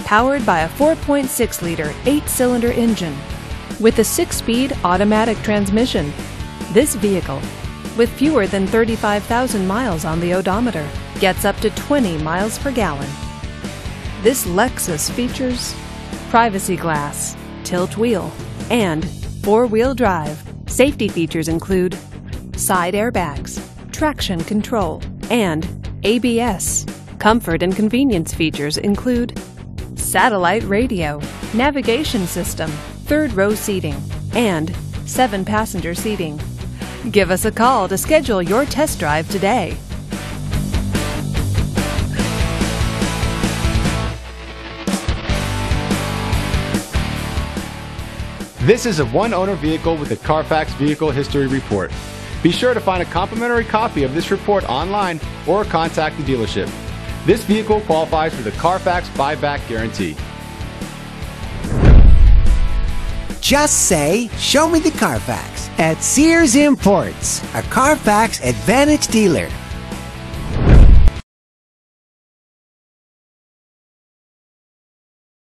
powered by a 4.6-liter 8-cylinder engine with a 6-speed automatic transmission. This vehicle, with fewer than 35,000 miles on the odometer, gets up to 20 miles per gallon. This Lexus features privacy glass, tilt wheel, and 4-wheel drive. Safety features include side airbags, traction control, and ABS. Comfort and convenience features include satellite radio, navigation system, 3rd-row seating, and 7-passenger seating. Give us a call to schedule your test drive today. This is a one-owner vehicle with a Carfax Vehicle History Report. Be sure to find a complimentary copy of this report online or contact the dealership. This vehicle qualifies for the Carfax Buyback Guarantee. Just say, "Show me the Carfax" at Sears Imports, a Carfax Advantage dealer.